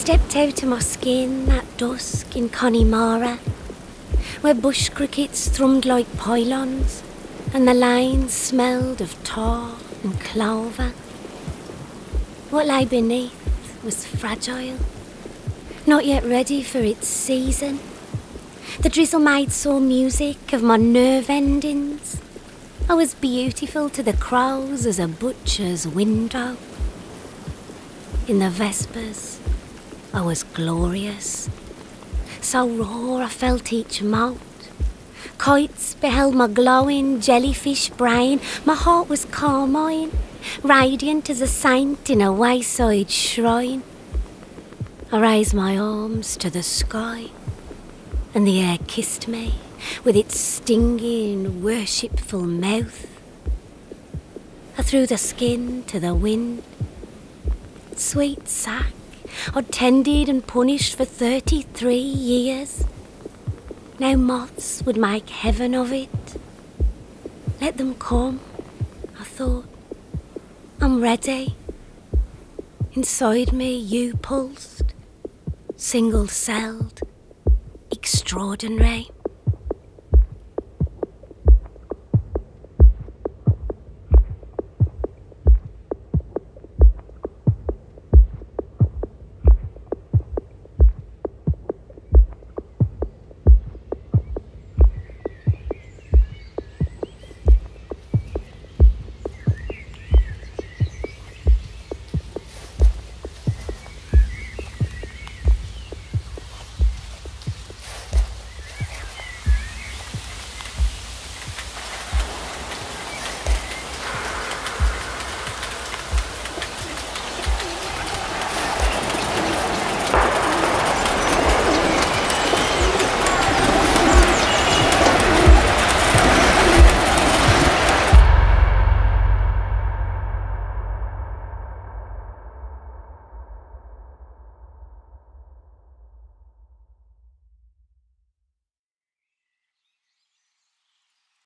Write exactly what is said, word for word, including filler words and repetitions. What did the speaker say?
stepped out of my skin that dusk in Connemara, where bush crickets thrummed like pylons and the lanes smelled of tar and clover. What lay beneath was fragile, not yet ready for its season. The drizzle made sore music of my nerve endings. I was beautiful to the crows as a butcher's window. In the vespers, I was glorious. So raw I felt each mote. Kites beheld my glowing jellyfish brain. My heart was carmine, radiant as a saint in a wayside shrine. I raised my arms to the sky, and the air kissed me with its stinging, worshipful mouth. I threw the skin to the wind. Sweet sack, I'd tended and punished for thirty-three years. Now moths would make heaven of it. Let them come, I thought. I'm ready. Inside me you pulsed, single-celled, extraordinary.